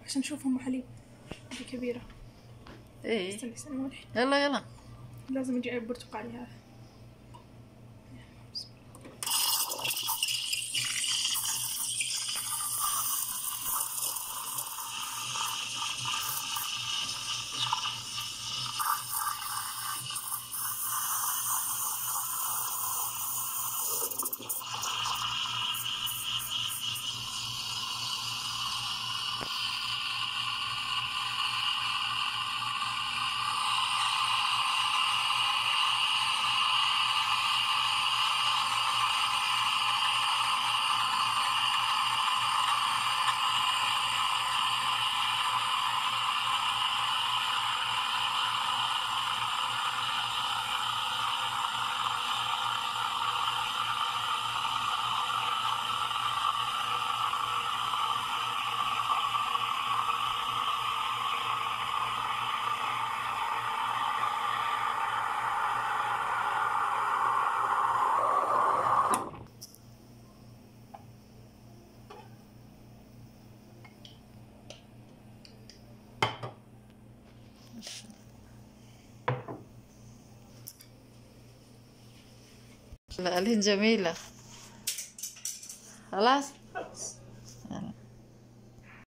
عشان نشوف ام حليب. هذه كبيرة. ايه استني وين؟ يلا يلا. لازم اجي اجيب برتقالي هذا. لا الهين جميلة. خلاص.